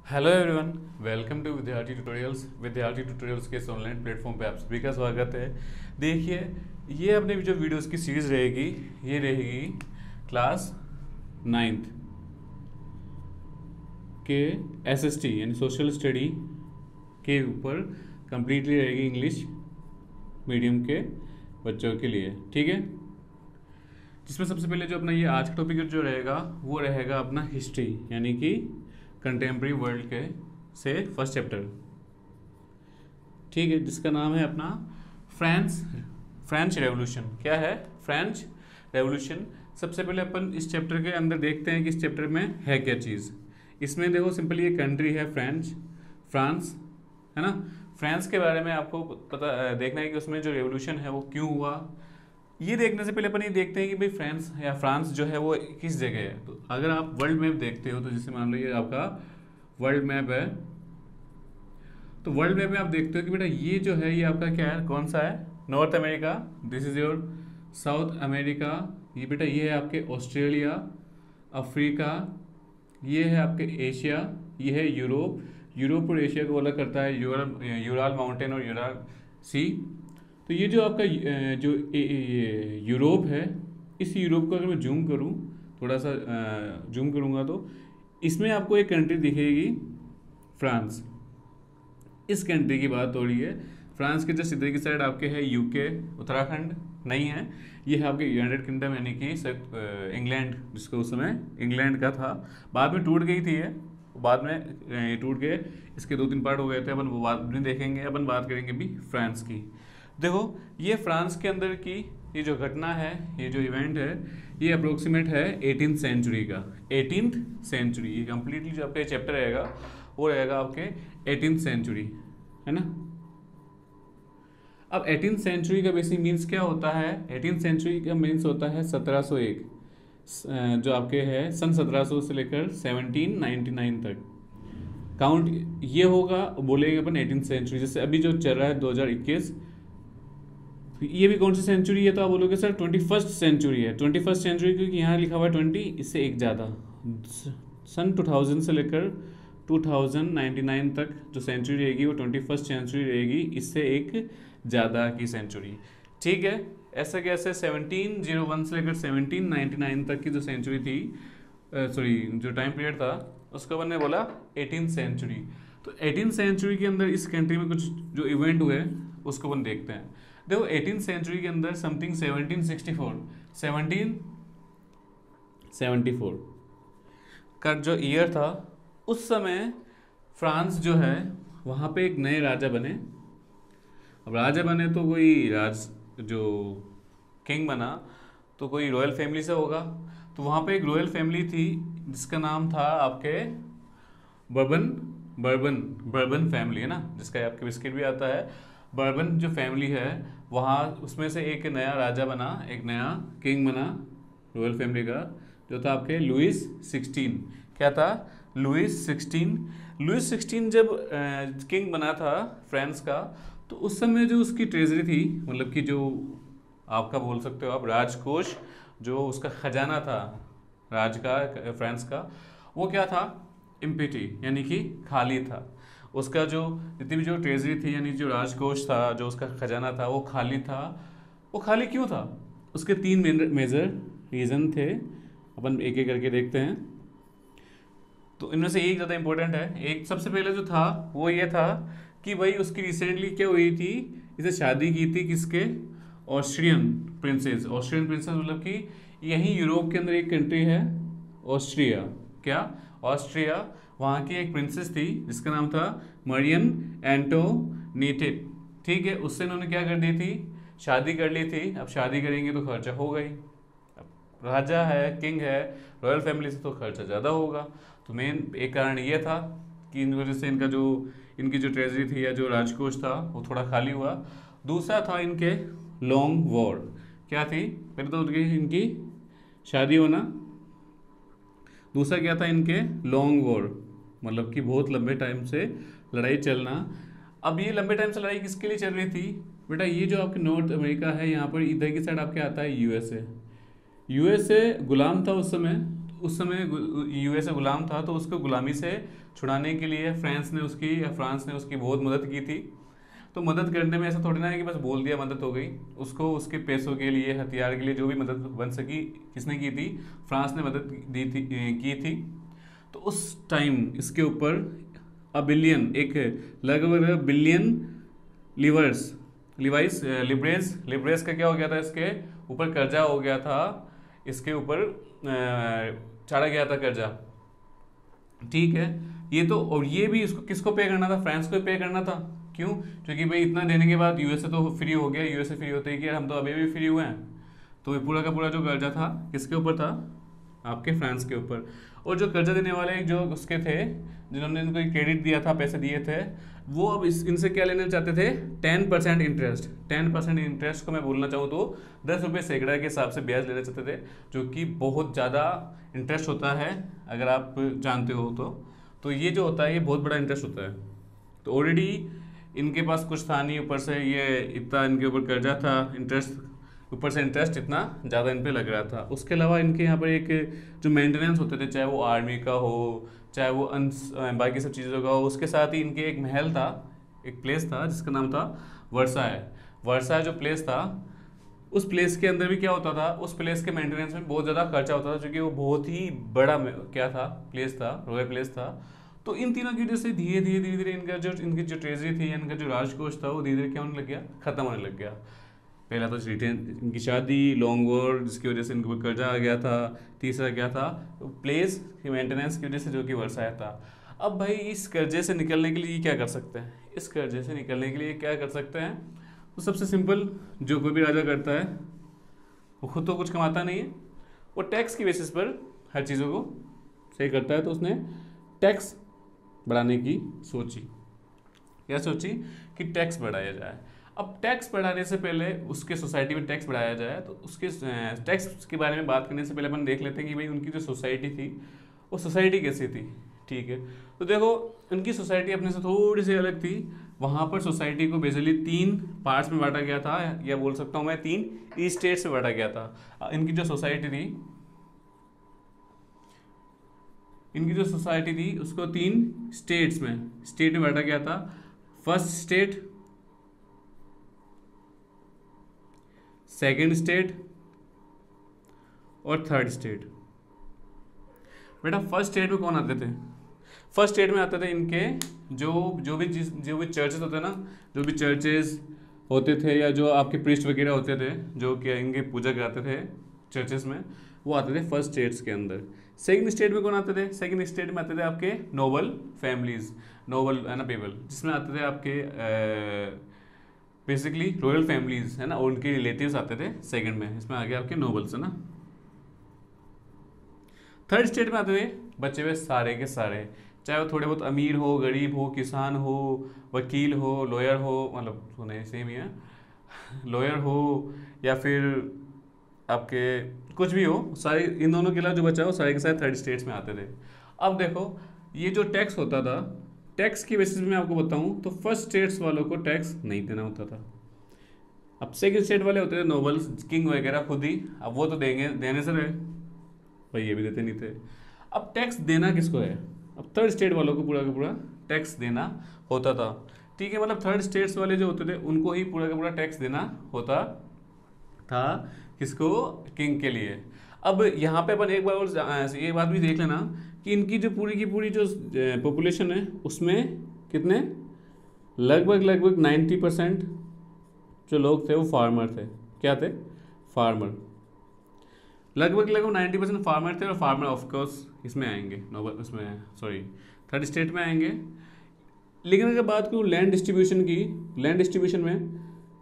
Hello everyone, welcome to Vidyarthi tutorials के इस online platform पे आप सभी का स्वागत है। देखिए, ये अपने जो वीडियोस की सीरीज़ रहेगी, ये रहेगी क्लास 9th के एसएसटी यानी सोशल स्टडी के ऊपर कम्प्लीटली रहेगी, इंग्लिश मीडियम के बच्चों के लिए। ठीक है, जिसमें सबसे पहले जो अपना ये आज का टॉपिक जो रहेगा वो रहेगा अपना हिस्ट्री यानी कि कंटेम्प्रेरी वर्ल्ड के से फर्स्ट चैप्टर। ठीक है, जिसका नाम है अपना फ्रेंच रेवोल्यूशन। क्या है? French revolution. सबसे पहले अपन इस चैप्टर के अंदर देखते हैं कि इस चैप्टर में है क्या चीज़। इसमें देखो, सिंपली ये कंट्री है फ्रांस, है ना। फ्रांस के बारे में आपको पता देखना है कि उसमें जो रेवोल्यूशन है वो क्यों हुआ। ये देखने से पहले अपन ये देखते हैं कि भाई फ्रांस जो है वो किस जगह है। तो अगर आप वर्ल्ड मैप देखते हो, तो जैसे मान लो ये आपका वर्ल्ड मैप है, तो वर्ल्ड मैप में आप देखते हो कि बेटा ये जो है ये आपका क्या है, कौन सा है? North America, this is your South America, ये बेटा ये है आपके ऑस्ट्रेलिया, अफ्रीका, ये है आपके एशिया, ये है यूरोप और एशिया को अलग करता है यूराल माउंटेन और यूराल सी। तो ये जो आपका जो यूरोप है, इस यूरोप को अगर मैं जूम करूँ, थोड़ा सा जूम करूँगा, तो इसमें आपको एक कंट्री दिखेगी, फ्रांस। इस कंट्री की बात हो रही है। फ्रांस के जस्ट इधर की साइड आपके है यूके, उत्तराखंड नहीं है, ये है आपके यूनाइटेड किंगडम यानी कि इंग्लैंड, जिसको उस समय इंग्लैंड का था, बाद में टूट गई थी ये, बाद में ये टूट गए, इसके 2-3 पार्ट हो गए थे। अपन वो बाद में देखेंगे, अपन बात करेंगे भी फ्रांस की। देखो, ये फ्रांस के अंदर की ये जो घटना है, ये जो इवेंट है, ये अप्रोक्सीमेट है 18th सेंचुरी का। 18th सेंचुरी, ये कंप्लीटली जो आपका चैप्टर रहेगा वो रहेगा आपके 18th सेंचुरी, है ना। अब 18th सेंचुरी का बेसिक मीन्स क्या होता है? 18th सेंचुरी का मीन्स होता है 1701, जो आपके है सन 1700 से लेकर 1799 तक काउंट ये होगा, बोलेंगे अपन 18th सेंचुरी। जैसे अभी जो चल रहा है 2021, ये भी कौन सी सेंचुरी है? तो आप बोलोगे सर 21st सेंचुरी है। 21st सेंचुरी क्योंकि यहाँ लिखा हुआ है 20, इससे एक ज़्यादा। सन 2000 से लेकर 2099 तक जो सेंचुरी रहेगी वो 21st सेंचुरी रहेगी, इससे एक ज़्यादा की सेंचुरी। ठीक है, ऐसा कैसे? 1701 से लेकर 1799 तक की जो सेंचुरी थी, सॉरी जो टाइम पीरियड था, उसको मैंने बोला 18th सेंचुरी। तो 18th सेंचुरी के अंदर इस कंट्री में कुछ जो इवेंट हुए उसको अपन देखते हैं। देखो, 18th सेंचुरी के अंदर समथिंग 1774 का जो ईयर था, उस समय फ्रांस जो है वहाँ पे एक नए राजा बने। अब राजा बने तो कोई जो किंग बना तो कोई रॉयल फैमिली से होगा। तो वहाँ पे एक रॉयल फैमिली थी जिसका नाम था आपके बर्बन फैमिली, है ना, जिसका आपके बिस्किट भी आता है। बर्बन जो फैमिली है वहाँ, उसमें से एक नया राजा बना, एक नया किंग बना रॉयल फैमिली का, जो था आपके लुइस 16। क्या था? लुइस 16 जब किंग बना था फ्रांस का, तो उस समय जो उसकी ट्रेजरी थी, मतलब कि जो आपका बोल सकते हो आप राजकोष, जो उसका खजाना था राज का, फ्रांस का, वो क्या था? इम्पिटी यानी कि खाली था। उसका जो जितनी भी जो ट्रेजरी थी यानी जो राजकोष था, जो उसका खजाना था, वो खाली था। वो खाली क्यों था? उसके 3 मेजर रीज़न थे, अपन एक एक करके देखते हैं। तो इनमें से एक ज़्यादा इंपॉर्टेंट है। एक सबसे पहले जो था वो ये था कि भाई उसकी रिसेंटली क्या हुई थी, इसे शादी की थी किसके? ऑस्ट्रियन प्रिंसेस मतलब कि यहीं यूरोप के अंदर एक कंट्री है ऑस्ट्रिया। क्या? ऑस्ट्रिया। वहाँ की एक प्रिंसेस थी जिसका नाम था मरियन एंटोनीटे। ठीक है, उससे इन्होंने क्या कर दी थी? शादी कर ली थी। अब शादी करेंगे तो खर्चा हो गई, अब राजा है, किंग है, रॉयल फैमिली से तो खर्चा ज़्यादा होगा। तो मेन एक कारण ये था कि इन वजह से इनकी जो ट्रेजरी थी या जो राजकोष था वो थोड़ा खाली हुआ। दूसरा था इनके लॉन्ग वॉर। क्या थी? पहले तो इनकी शादी होना, दूसरा क्या था? इनके लॉन्ग वॉर, मतलब कि बहुत लंबे टाइम से लड़ाई चलना। अब ये लंबे टाइम से लड़ाई किसके लिए चल रही थी? बेटा ये जो आपके नॉर्थ अमेरिका है, यहाँ पर इधर की साइड आपके आता है यूएसए। यूएसए गुलाम था उस समय। उस समय यूएसए गुलाम था, तो उसको गुलामी से छुड़ाने के लिए फ्रांस ने उसकी बहुत मदद की थी। तो मदद करने में ऐसा थोड़ी ना है कि बस बोल दिया मदद हो गई। उसको उसके पैसों के लिए, हथियार के लिए जो भी मदद बन सकी, किसने की थी? फ्रांस ने मदद दी थी, की थी। तो उस टाइम इसके ऊपर बिलियन, एक लगभग बिलियन लिवर्स लिवाइस लिब्रेस का क्या हो गया था? इसके ऊपर कर्जा हो गया था, इसके ऊपर चढ़ा गया था कर्जा। ठीक है, ये तो, और ये भी इसको किसको पे करना था? फ्रांस को पे करना था। क्यों? क्योंकि भाई इतना देने के बाद यूएसए तो फ्री हो गया। यूएसए फ्री होते ही कि यार हम तो अभी भी फ्री हुए हैं। तो ये पूरा का पूरा जो कर्जा था किसके ऊपर था? आपके फ्रांस के ऊपर। और जो कर्जा देने वाले जो उसके थे, जिन्होंने इनको क्रेडिट दिया था, पैसे दिए थे, वो अब इनसे क्या लेना चाहते थे? 10% इंटरेस्ट। 10% इंटरेस्ट को मैं बोलना चाहूँ तो 10 रुपये सैकड़ा के हिसाब से ब्याज लेना चाहते थे, जो कि बहुत ज़्यादा इंटरेस्ट होता है, अगर आप जानते हो तो ये जो होता है ये बहुत बड़ा इंटरेस्ट होता है। तो ऑलरेडी इनके पास कुछ था नहीं, ऊपर से ये इतना इनके ऊपर कर्जा था, इंटरेस्ट ऊपर से इंटरेस्ट इतना ज़्यादा इन पे लग रहा था। उसके अलावा इनके यहाँ पर एक जो मेंटेनेंस होते थे, चाहे वो आर्मी का हो, चाहे वो बाकी सब चीज़ों का हो, उसके साथ ही इनके एक महल था, एक प्लेस था जिसका नाम था वर्साय। वर्साय जो प्लेस था, उस प्लेस के अंदर भी क्या होता था? उस प्लेस के मेंटेनेंस में बहुत ज़्यादा खर्चा होता था, क्योंकि वो बहुत ही बड़ा क्या था? प्लेस था, रॉयल प्लेस था। तो इन तीनों की वजह से धीरे धीरे इनकी जो ट्रेजरी थी, इनका जो राजकोष था, वो धीरे धीरे क्या होने लग गया? खत्म होने लग गया। पहला तो इनकी शादी, लॉन्ग वॉर, जिसकी वजह से इनके ऊपर कर्जा आ गया था। तीसरा क्या था? प्लेस की मेंटेनेंस की वजह से, जो कि वर्साय था। अब भाई इस कर्जे से निकलने के लिए क्या कर सकते हैं? इस कर्जे से निकलने के लिए क्या कर सकते हैं? तो सबसे सिंपल, जो कोई भी राजा करता है, वो खुद तो कुछ कमाता नहीं है, वो टैक्स की बेसिस पर हर चीज़ों को सही करता है। तो उसने टैक्स बढ़ाने की सोची। क्या सोची? कि टैक्स बढ़ाया जाए। अब टैक्स बढ़ाने से पहले, उसके सोसाइटी में टैक्स बढ़ाया जाए, तो उसके टैक्स के बारे में बात करने से पहले अपन देख लेते हैं कि भाई उनकी जो सोसाइटी थी, वो सोसाइटी कैसी थी। ठीक है, तो देखो उनकी सोसाइटी अपने से थोड़ी सी अलग थी। वहाँ पर सोसाइटी को बेसिकली 3 पार्ट्स में बांटा गया था, या बोल सकता हूँ मैं 3 स्टेट्स में बांटा गया था। इनकी जो सोसाइटी थी उसको 3 स्टेट में बांटा गया था। फर्स्ट स्टेट, सेकंड स्टेट और थर्ड स्टेट। बेटा फर्स्ट स्टेट में कौन आते थे? फर्स्ट स्टेट में आते थे इनके जो भी चर्चेस होते ना, जो भी चर्चेस होते थे, या जो आपके प्रीस्ट वगैरह होते थे, जो कि इनके पूजा कराते थे चर्चेस में, वो आते थे फर्स्ट स्टेट्स के अंदर। सेकंड स्टेट में कौन आते थे? सेकंड स्टेट में आते थे आपके नोबल फैमिलीज, नोबल है ना पीपल, जिसमें आते थे आपके बेसिकली रॉयल फैमिलीज है ना, और उनके रिलेटिव्स आते थे सेकंड में। इसमें आ गया आपके नोबल्स है ना। थर्ड स्टेट में आते थे बचे हुए सारे के सारे, चाहे वो थोड़े बहुत अमीर हो, गरीब हो, किसान हो, वकील हो, लॉयर हो, मतलब सुने सेम ही है, लॉयर हो, या फिर आपके कुछ भी हो, सारे इन दोनों के अलावा जो बचा हो सारे के सारे थर्ड स्टेट्स में आते थे। अब देखो ये जो टैक्स होता था, टैक्स की बेसिस में आपको बताऊं तो फर्स्ट स्टेट्स वालों को टैक्स नहीं देना होता था। अब सेकंड स्टेट वाले होते थे नोबल्स, किंग वगैरह खुद ही, अब वो तो देने से रहे भाई, ये भी देते नहीं थे। अब टैक्स देना किसको है? अब थर्ड स्टेट वालों को पूरा का पूरा टैक्स देना होता था। ठीक है, मतलब थर्ड स्टेट्स वाले जो होते थे उनको ही पूरा का पूरा टैक्स देना होता था। किसको? किंग के लिए। अब यहाँ पे अपन एक बार और ये बात भी देख लेना कि इनकी जो पूरी की पूरी जो पॉपुलेशन है उसमें कितने, लगभग 90% जो लोग थे वो फार्मर थे। क्या थे? फार्मर। लगभग 90% फार्मर थे, और फार्मर ऑफकोर्स इसमें आएंगे, नोबल उसमें सॉरी थर्ड स्टेट में आएंगे। लेकिन अगर बात करूँ लैंड डिस्ट्रीब्यूशन की, लैंड डिस्ट्रीब्यूशन में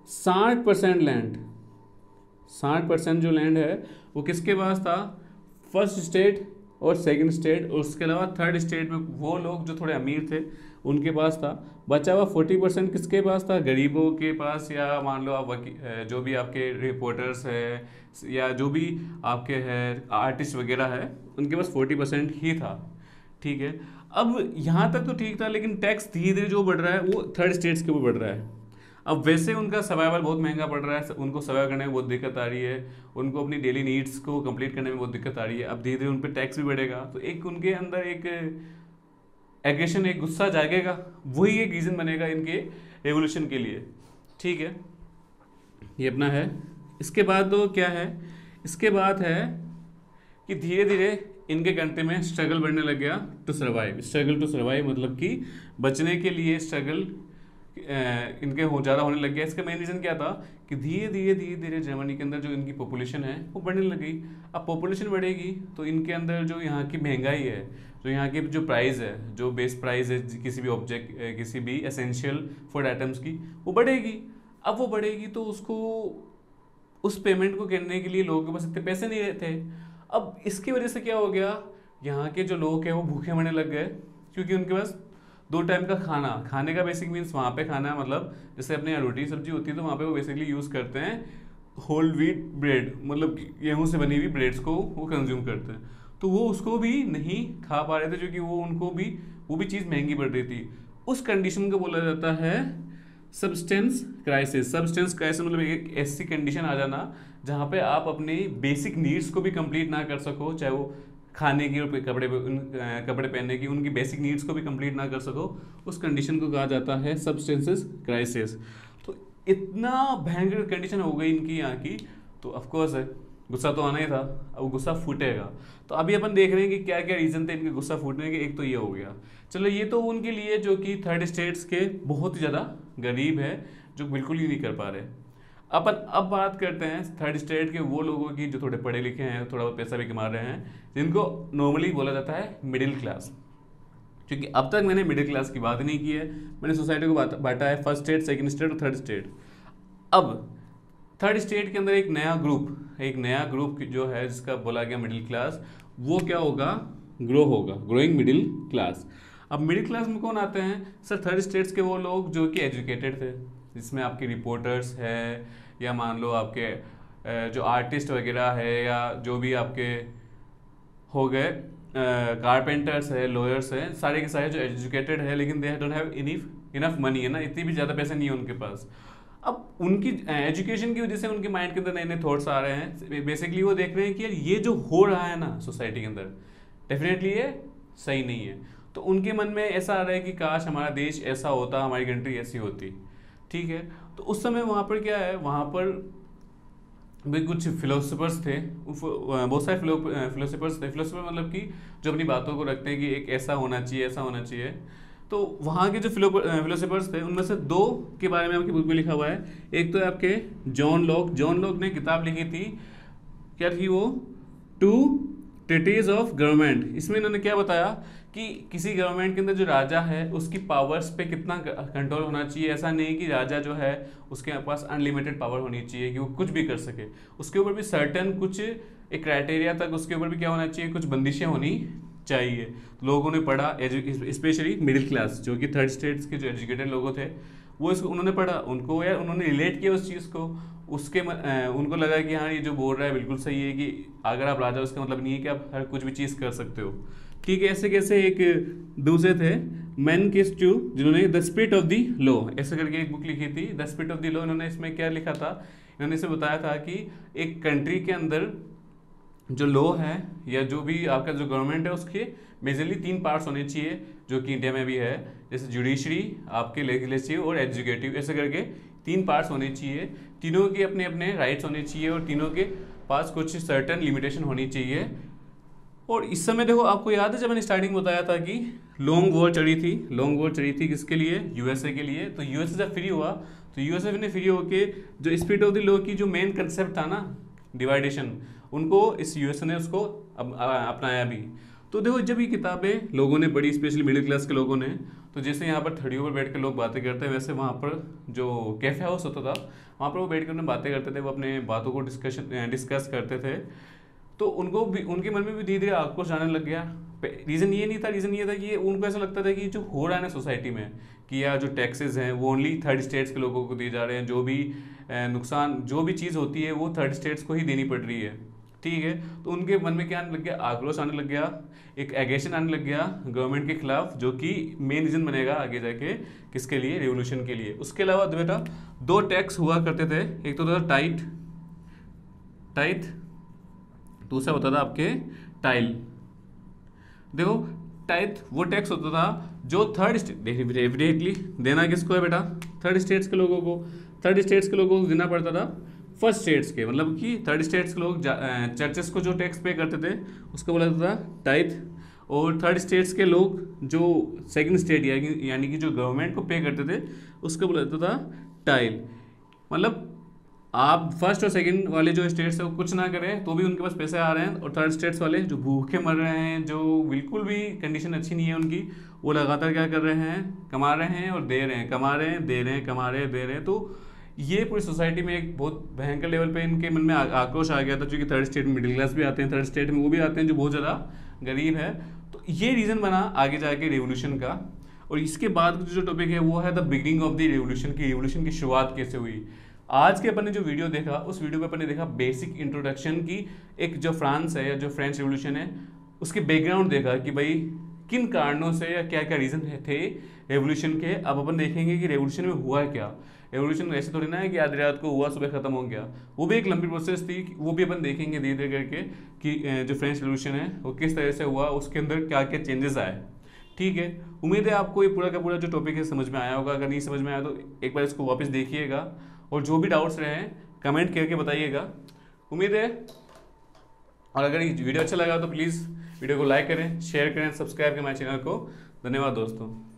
60% जो लैंड है वो किसके पास था? फर्स्ट स्टेट और सेकंड स्टेट, और उसके अलावा थर्ड स्टेट में वो लोग जो थोड़े अमीर थे उनके पास था। बचा हुआ 40% किसके पास था? गरीबों के पास, या मान लो आप जो भी आपके रिपोर्टर्स है, या जो भी आपके हैं आर्टिस्ट वगैरह है, उनके पास 40% ही था। ठीक है, अब यहाँ तक तो ठीक था, लेकिन टैक्स धीरे धीरे जो बढ़ रहा है वो थर्ड स्टेट्स के ऊपर बढ़ रहा है। अब वैसे उनका सर्वाइवल बहुत महंगा पड़ रहा है, उनको सर्वाइव करने में बहुत दिक्कत आ रही है, उनको अपनी डेली नीड्स को कंप्लीट करने में बहुत दिक्कत आ रही है। अब धीरे धीरे उन पर टैक्स भी बढ़ेगा, तो एक उनके अंदर एक एग्रेशन, एक गुस्सा जागेगा, वही एक रीज़न बनेगा इनके रेवोल्यूशन के लिए। ठीक है, ये अपना है। इसके बाद तो क्या है, इसके बाद है कि धीरे धीरे इनके कंट्री में स्ट्रगल बढ़ने लग गया to survive. Struggle to survive मतलब कि बचने के लिए स्ट्रगल इनके ज़्यादा होने लग गया। इसका मेन रीज़न क्या था कि धीरे धीरे धीरे धीरे जर्मनी के अंदर जो इनकी पॉपुलेशन है वो बढ़ने लग गई। अब पॉपुलेशन बढ़ेगी तो इनके अंदर जो यहाँ की महंगाई है, जो यहाँ की जो प्राइस है, जो बेस प्राइस है किसी भी ऑब्जेक्ट, किसी भी एसेंशियल फूड आइटम्स की, वो बढ़ेगी। अब वो बढ़ेगी तो उसको, उस पेमेंट को करने के लिए लोगों के पास इतने पैसे नहीं रहते। अब इसकी वजह से क्या हो गया, यहाँ के जो लोग हैं वो भूखे मरने लग गए, क्योंकि उनके पास 2 टाइम का खाना, खाने का बेसिक मीन्स वहाँ पे खाना मतलब जैसे अपने यहाँ रोटी सब्जी होती है तो वहाँ पे वो बेसिकली यूज़ करते हैं होल व्हीट ब्रेड, मतलब गेहूँ से बनी हुई ब्रेड्स को वो कंज्यूम करते हैं। तो वो उसको भी नहीं खा पा रहे थे, क्योंकि वो भी चीज़ महंगी पड़ रही थी। उस कंडीशन को बोला जाता है सब्सटेंस क्राइसिस। सब्सटेंस क्राइसिस मतलब एक ऐसी कंडीशन आ जाना जहाँ पे आप अपनी बेसिक नीड्स को भी कंप्लीट ना कर सको, चाहे वो खाने की और कपड़े पहनने की, उनकी बेसिक नीड्स को भी कंप्लीट ना कर सको, उस कंडीशन को कहा जाता है सब्सटेंसेस क्राइसिस। तो इतना भयंकर कंडीशन हो गई इनकी यहाँ की, तो ऑफकोर्स है गुस्सा तो आना ही था, अब गुस्सा फूटेगा। तो अभी अपन देख रहे हैं कि क्या क्या रीज़न थे इनके गुस्सा फूटने के। एक तो ये हो गया, चलो ये तो उनके लिए जो कि थर्ड स्टेट्स के बहुत ही ज़्यादा गरीब है, जो बिल्कुल ही नहीं कर पा रहे। अपन अब बात करते हैं थर्ड स्टेट के वो लोगों की जो थोड़े पढ़े लिखे हैं, थोड़ा बहुत पैसा भी कमा रहे हैं, जिनको नॉर्मली बोला जाता है मिडिल क्लास। क्योंकि अब तक मैंने मिडिल क्लास की बात नहीं की है, मैंने सोसाइटी को बांटा है फर्स्ट स्टेट, सेकंड स्टेट और थर्ड स्टेट। अब थर्ड स्टेट के अंदर एक नया ग्रुप जो है जिसका बोला गया मिडिल क्लास, वो क्या होगा, ग्रो होगा, ग्रोइंग मिडिल क्लास। अब मिडिल क्लास में कौन आते हैं सर, थर्ड स्टेट्स के वो लोग जो कि एजुकेटेड थे, जिसमें आपके रिपोर्टर्स है, या मान लो आपके जो आर्टिस्ट वगैरह है, या जो भी आपके हो गए कारपेंटर्स है, लॉयर्स हैं, सारे के सारे जो एजुकेटेड है, लेकिन they don't have enough money, है ना, इतनी भी ज़्यादा पैसे नहीं है उनके पास। अब उनकी एजुकेशन की वजह से उनके माइंड के अंदर नए नए थॉट्स आ रहे हैं। बेसिकली वो देख रहे हैं कि यार ये जो हो रहा है ना सोसाइटी के अंदर, डेफिनेटली ये सही नहीं है। तो उनके मन में ऐसा आ रहा है कि काश हमारा देश ऐसा होता, हमारी कंट्री ऐसी होती। ठीक है, तो उस समय वहाँ पर क्या है, वहाँ पर भी कुछ फिलोसफर्स थे, बहुत सारे फिलोसफर्स थे। फिलोसफर मतलब कि जो अपनी बातों को रखते हैं कि एक ऐसा होना चाहिए, ऐसा होना चाहिए। तो वहाँ के जो फिलोसफर्स थे उनमें से 2 के बारे में आपकी बुक में लिखा हुआ है। एक तो है आपके जॉन लॉक ने किताब लिखी थी, क्या थी वो, 2 ट्रीटीज ऑफ गवर्नमेंट। इसमें इन्होंने क्या बताया कि किसी गवर्नमेंट के अंदर जो राजा है उसकी पावर्स पे कितना कंट्रोल होना चाहिए। ऐसा नहीं कि राजा जो है उसके पास अनलिमिटेड पावर होनी चाहिए कि वो कुछ भी कर सके, उसके ऊपर भी सर्टेन कुछ एक क्राइटेरिया तक उसके ऊपर भी क्या होना चाहिए, कुछ बंदिशें होनी चाहिए। लोगों ने पढ़ा, स्पेशली मिडिल क्लास जो कि थर्ड स्टेट्स के जो एजुकेटेड लोग थे, वो इसको उन्होंने पढ़ा, उनको यार उन्होंने रिलेट किया उस चीज़ को, उनको लगा कि हाँ ये जो बोल रहा है बिल्कुल सही है, कि अगर आप राजा उसका मतलब नहीं है कि आप हर कुछ भी चीज़ कर सकते हो। ठीक है, ऐसे कैसे एक दूसरे थे मैन किस्टू, जिन्होंने the spirit of the law ऐसे करके एक बुक लिखी थी, the spirit of the law. इन्होंने इसमें क्या लिखा था, इन्होंने इसमें बताया था कि एक कंट्री के अंदर जो लॉ है या जो भी आपका जो गवर्नमेंट है उसके मेजरली 3 पार्ट्स होने चाहिए, जो कि इंडिया में भी है, जैसे जुडिशरी, आपके लेजिस्लेटिव और एग्जीक्यूटिव, ऐसे करके 3 पार्ट्स होने चाहिए। तीनों के अपने अपने राइट्स होने चाहिए और तीनों के पास कुछ सर्टन लिमिटेशन होनी चाहिए। और इस समय देखो, आपको याद है जब मैंने स्टार्टिंग में बताया था कि लॉन्ग वॉर चढ़ी थी किसके लिए, यूएसए के लिए। तो यूएसए जब फ्री हुआ तो यूएसए ने फ्री होके जो स्पिरिट ऑफ द लॉ की जो मेन कंसेप्ट था ना, डिवाइडेशन, उनको इस यूएसए ने उसको अपनाया भी। तो देखो जब ये किताबें लोगों ने पढ़ी, स्पेशली मिडिल क्लास के लोगों ने, तो जैसे यहाँ पर थड़ियों पर बैठ कर लोग बातें करते हैं, वैसे वहाँ पर जो कैफे हाउस होता था वहाँ पर वो बैठ कर बातें करते थे, वो अपने बातों को डिस्कस करते थे। तो उनको भी, उनके मन में भी धीरे धीरे आक्रोश आने लग गया। रीज़न ये था कि उनको ऐसा लगता था कि जो हो रहा है ना सोसाइटी में, कि यार जो टैक्सेस हैं वो ओनली थर्ड स्टेट्स के लोगों को दिए जा रहे हैं, जो भी नुकसान, जो भी चीज़ होती है वो थर्ड स्टेट्स को ही देनी पड़ रही है। ठीक है। तो उनके मन में क्या आने लग गया, आक्रोश आने लग गया, एक एग्रेशन आने लग गया गवर्नमेंट के खिलाफ, जो कि मेन रीजन बनेगा आगे जाके किसके लिए, रेवोल्यूशन के लिए। उसके अलावा बेटा दो टैक्स हुआ करते थे, एक तो था टाइट, दूसरा होता था आपके टाइल। देखो टाइथ वो टैक्स होता था जो थर्ड स्टेट, डेफिनेटली देना किसको है बेटा, थर्ड स्टेट्स के लोगों को। थर्ड स्टेट्स के लोगों को देना पड़ता था फर्स्ट स्टेट्स के, मतलब कि थर्ड स्टेट्स के लोग चर्चेस को जो टैक्स पे करते थे उसको बोला जाता था टाइथ, और थर्ड स्टेट्स के लोग जो सेकंड स्टेट यानी कि जो गवर्नमेंट को पे करते थे उसको बोला जाता था टाइल। मतलब आप फर्स्ट और सेकंड वाले जो स्टेट्स है वो कुछ ना करें तो भी उनके पास पैसे आ रहे हैं, और थर्ड स्टेट्स वाले जो भूखे मर रहे हैं, जो बिल्कुल भी कंडीशन अच्छी नहीं है उनकी, वो लगातार क्या कर रहे हैं, कमा रहे हैं और दे रहे हैं, कमा रहे हैं दे रहे हैं, कमा रहे हैं दे रहे हैं। तो ये पूरी सोसाइटी में एक बहुत भयंकर लेवल पे इनके मन में आक्रोश आ गया था, क्योंकि थर्ड स्टेट में मिडिल क्लास भी आते हैं, थर्ड स्टेट में वो भी आते हैं जो बहुत ज़्यादा गरीब है। तो ये रीज़न बना आगे जाके रेवोल्यूशन का। और इसके बाद जो टॉपिक है वो है the beginning of the revolution, की रेवोल्यूशन की शुरुआत कैसे हुई। आज के अपन ने जो वीडियो देखा उस वीडियो में अपन ने देखा बेसिक इंट्रोडक्शन की, एक जो फ्रांस है या जो फ्रेंच रेवोल्यूशन है उसके बैकग्राउंड देखा कि भाई किन कारणों से या क्या क्या रीज़न थे रेवोल्यूशन के। अब अपन देखेंगे कि रेवोल्यूशन में हुआ क्या। रेवोल्यूशन ऐसे थोड़ी ना है कि आधी रात को हुआ सुबह खत्म हो गया, वो भी एक लंबी प्रोसेस थी, वो भी अपन देखेंगे धीरे धीरे करके कि जो फ्रेंच रेवोल्यूशन है वो किस तरह से हुआ, उसके अंदर क्या क्या चेंजेस आए। ठीक है, उम्मीद है आपको ये पूरा का पूरा जो टॉपिक है समझ में आया होगा। अगर नहीं समझ में आया तो एक बार इसको वापस देखिएगा, और जो भी डाउट्स रहे कमेंट करके बताइएगा। उम्मीद है, और अगर ये वीडियो अच्छा लगा तो प्लीज़ वीडियो को लाइक करें, शेयर करें, सब्सक्राइब करें हमारे चैनल को। धन्यवाद दोस्तों।